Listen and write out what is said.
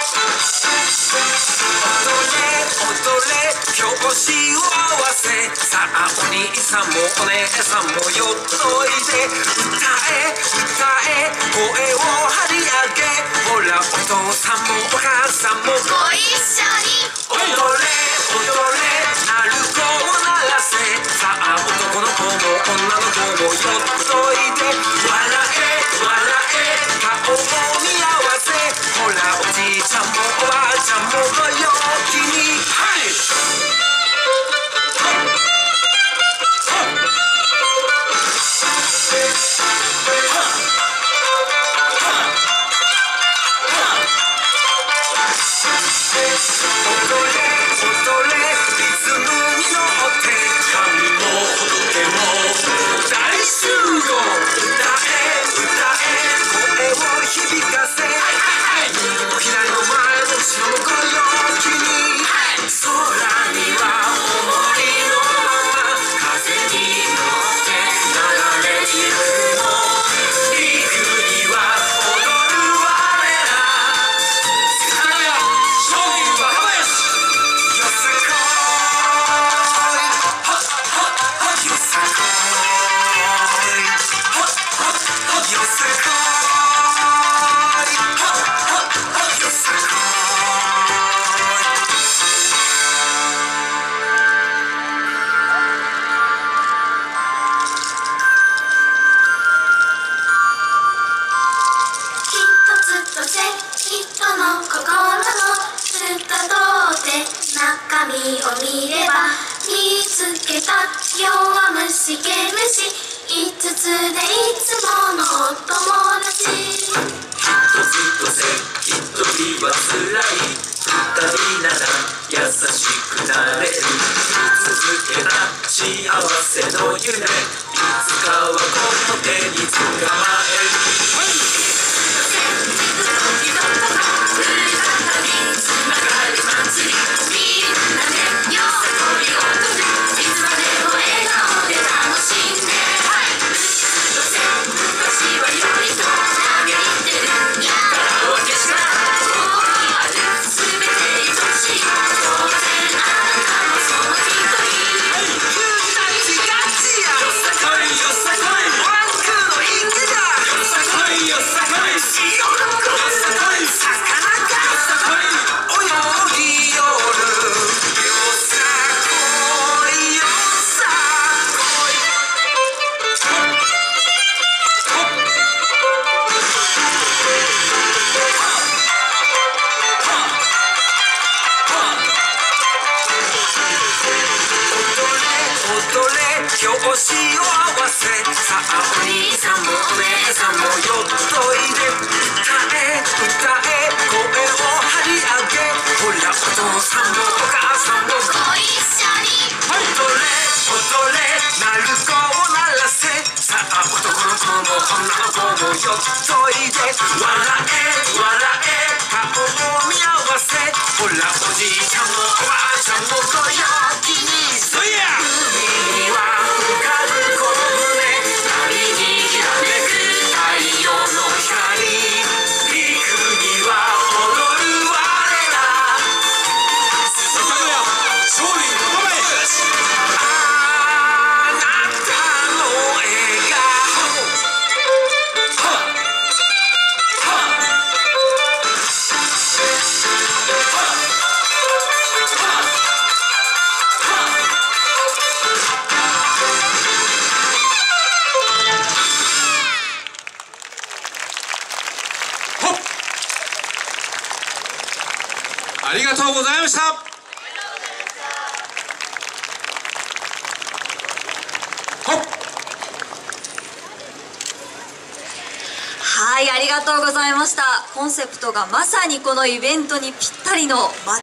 今日しを合わせさあお兄さんもお姉さんも寄っといで歌え歌え声を張り上げほらお父さんもお母さんもご一緒に踊れ踊れ鳴子を鳴らせさあ男の子も女の子も寄っといで笑え笑え顔を見合わせほらおじいちゃんもおばあちゃんもご陽気にはいを見れば見つけた弱虫毛虫5つでいつものお友達一つとせ一人はつらい二人なら優しくなれる見続けた幸せの夢いつかはこの手に捕まえる表紙を合わせさあお兄さんもお姉さんも寄っといで歌え歌え声を張り上げほらお父さんもお母さんもご一緒に踊れ踊れ鳴子を鳴らせさあ男の子も女の子も寄っといで笑え笑え顔を見合わせほらおじいちゃんもおばあちゃんもご陽気にそや海にはありがとうございました。 はい、ありがとうございました。コンセプトがまさにこのイベントにぴったりの